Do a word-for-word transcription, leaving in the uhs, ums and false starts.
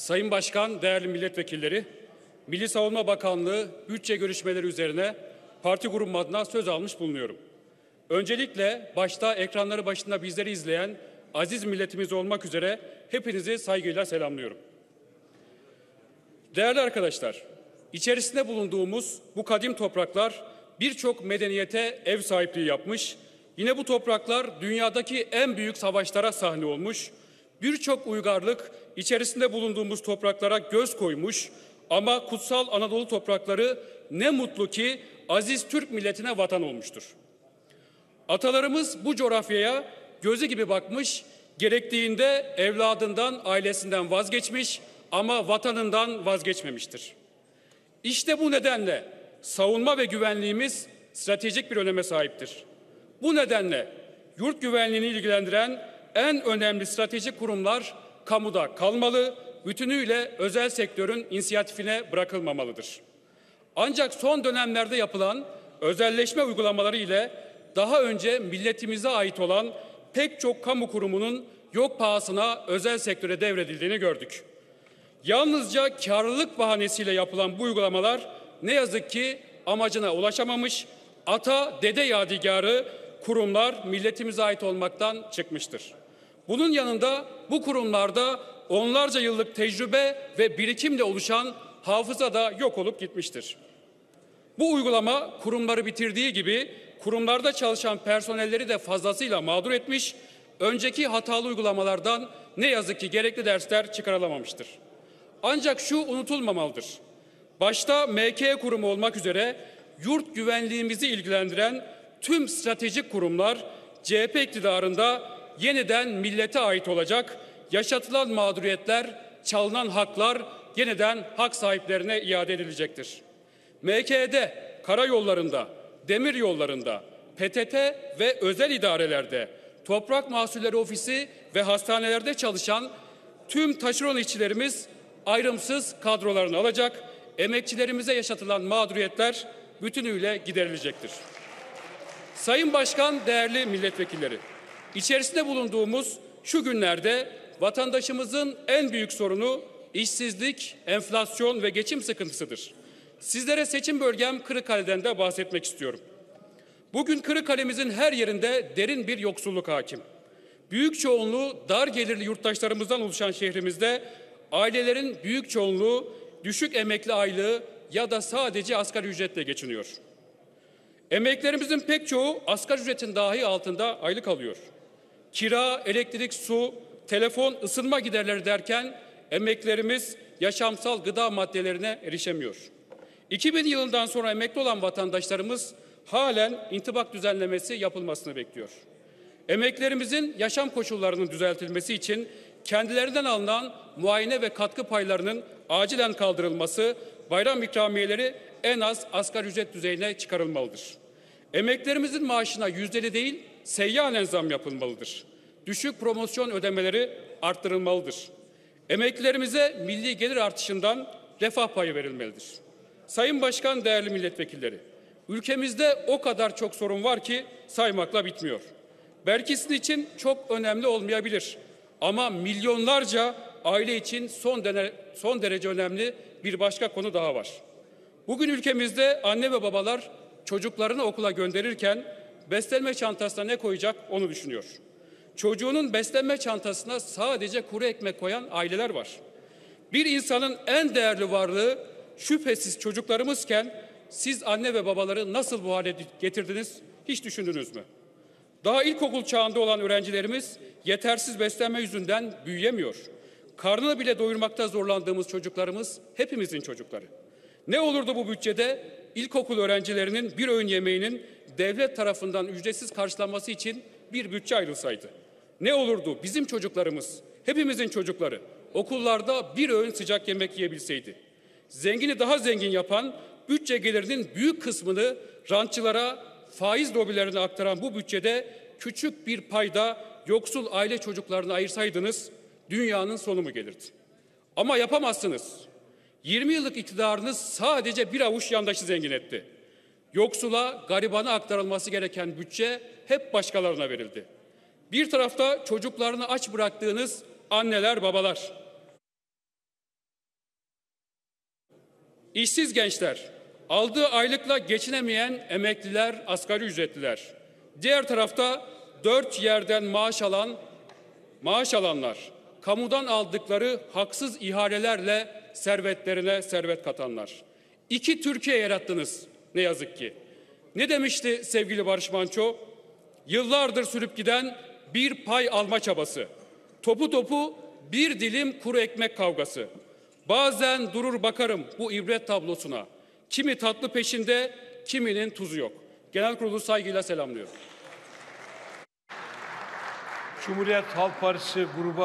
Sayın Başkan, değerli milletvekilleri, Milli Savunma Bakanlığı bütçe görüşmeleri üzerine parti grubum adına söz almış bulunuyorum. Öncelikle başta ekranları başında bizleri izleyen aziz milletimiz olmak üzere hepinizi saygıyla selamlıyorum. Değerli arkadaşlar, içerisinde bulunduğumuz bu kadim topraklar birçok medeniyete ev sahipliği yapmış, yine bu topraklar dünyadaki en büyük savaşlara sahne olmuş, birçok uygarlık içerisinde bulunduğumuz topraklara göz koymuş ama kutsal Anadolu toprakları ne mutlu ki aziz Türk milletine vatan olmuştur. Atalarımız bu coğrafyaya gözü gibi bakmış, gerektiğinde evladından, ailesinden vazgeçmiş ama vatanından vazgeçmemiştir. İşte bu nedenle savunma ve güvenliğimiz stratejik bir öneme sahiptir. Bu nedenle yurt güvenliğini ilgilendiren en önemli stratejik kurumlar kamuda kalmalı, bütünüyle özel sektörün inisiyatifine bırakılmamalıdır. Ancak son dönemlerde yapılan özelleşme uygulamaları ile daha önce milletimize ait olan pek çok kamu kurumunun yok pahasına özel sektöre devredildiğini gördük. Yalnızca karlılık bahanesiyle yapılan bu uygulamalar ne yazık ki amacına ulaşamamış, ata dede yadigarı kurumlar milletimize ait olmaktan çıkmıştır. Bunun yanında bu kurumlarda onlarca yıllık tecrübe ve birikimle oluşan hafıza da yok olup gitmiştir. Bu uygulama kurumları bitirdiği gibi kurumlarda çalışan personelleri de fazlasıyla mağdur etmiş, önceki hatalı uygulamalardan ne yazık ki gerekli dersler çıkarılamamıştır. Ancak şu unutulmamalıdır. Başta M K kurumu olmak üzere yurt güvenliğimizi ilgilendiren tüm stratejik kurumlar C H P iktidarında yeniden millete ait olacak, yaşatılan mağduriyetler, çalınan haklar yeniden hak sahiplerine iade edilecektir. M K'de, karayollarında, demir yollarında, P T T ve özel idarelerde, Toprak Mahsulleri Ofisi ve hastanelerde çalışan tüm taşeron işçilerimiz ayrımsız kadrolarını alacak, emekçilerimize yaşatılan mağduriyetler bütünüyle giderilecektir. Sayın Başkan, değerli milletvekilleri, içerisinde bulunduğumuz şu günlerde vatandaşımızın en büyük sorunu işsizlik, enflasyon ve geçim sıkıntısıdır. Sizlere seçim bölgem Kırıkkale'den de bahsetmek istiyorum. Bugün Kırıkkale'mizin her yerinde derin bir yoksulluk hakim. Büyük çoğunluğu dar gelirli yurttaşlarımızdan oluşan şehrimizde ailelerin büyük çoğunluğu düşük emekli aylığı ya da sadece asgari ücretle geçiniyor. Emeklerimizin pek çoğu asgari ücretin dahi altında aylık alıyor. Kira, elektrik, su, telefon, ısınma giderleri derken emeklerimiz yaşamsal gıda maddelerine erişemiyor. iki bin yılından sonra emekli olan vatandaşlarımız halen intibak düzenlemesi yapılmasını bekliyor. Emeklerimizin yaşam koşullarının düzeltilmesi için kendilerinden alınan muayene ve katkı paylarının acilen kaldırılması, bayram ikramiyeleri en az asgari ücret düzeyine çıkarılmalıdır. Emeklerimizin maaşına yüzdeli değil, seyyanen zam yapılmalıdır. Düşük promosyon ödemeleri arttırılmalıdır. Emeklilerimize milli gelir artışından refah payı verilmelidir. Sayın Başkan, değerli milletvekilleri, ülkemizde o kadar çok sorun var ki saymakla bitmiyor. Belki sizin için çok önemli olmayabilir ama milyonlarca aile için son, dene, son derece önemli bir başka konu daha var. Bugün ülkemizde anne ve babalar çocuklarını okula gönderirken beslenme çantasına ne koyacak onu düşünüyor. Çocuğunun beslenme çantasına sadece kuru ekmek koyan aileler var. Bir insanın en değerli varlığı şüphesiz çocuklarımızken siz anne ve babaları nasıl bu hale getirdiniz hiç düşündünüz mü? Daha ilkokul çağında olan öğrencilerimiz yetersiz beslenme yüzünden büyüyemiyor. Karnını bile doyurmakta zorlandığımız çocuklarımız hepimizin çocukları. Ne olurdu bu bütçede ilkokul öğrencilerinin bir öğün yemeğinin devlet tarafından ücretsiz karşılanması için bir bütçe ayrılsaydı? Ne olurdu bizim çocuklarımız, hepimizin çocukları okullarda bir öğün sıcak yemek yiyebilseydi? Zengini daha zengin yapan, bütçe gelirinin büyük kısmını rantçılara, faiz lobilerine aktaran bu bütçede küçük bir payda yoksul aile çocuklarına ayırsaydınız dünyanın sonu mu gelirdi? Ama yapamazsınız. yirmi yıllık iktidarınız sadece bir avuç yandaşı zengin etti. Yoksula, garibana aktarılması gereken bütçe hep başkalarına verildi. Bir tarafta çocuklarını aç bıraktığınız anneler, babalar, işsiz gençler, aldığı aylıkla geçinemeyen emekliler, asgari ücretliler. Diğer tarafta dört yerden maaş alan, maaş alanlar, kamudan aldıkları haksız ihalelerle servetlerine servet katanlar. İki Türkiye yarattınız ne yazık ki. Ne demişti sevgili Barış Manço? Yıllardır sürüp giden bir pay alma çabası. Topu topu bir dilim kuru ekmek kavgası. Bazen durur bakarım bu ibret tablosuna. Kimi tatlı peşinde, kiminin tuzu yok. Genel Kurulu saygıyla selamlıyorum. Cumhuriyet Halk Partisi grubu